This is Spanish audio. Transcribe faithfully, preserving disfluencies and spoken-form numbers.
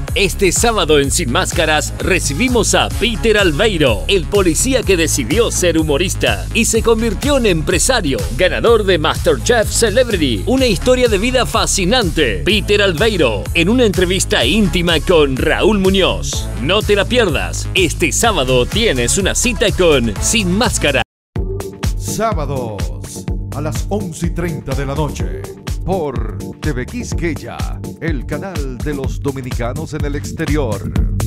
Este sábado en Sin Máscaras recibimos a Peter Albeiro, el policía que decidió ser humorista y se convirtió en empresario, ganador de MasterChef Celebrity. Una historia de vida fascinante. Peter Albeiro, en una entrevista íntima con Raúl Muñoz. No te la pierdas. Este sábado tienes una cita con Sin Máscara. Sábados a las once y treinta de la noche por T V Quisqueya, el canal de los dominicanos en el exterior.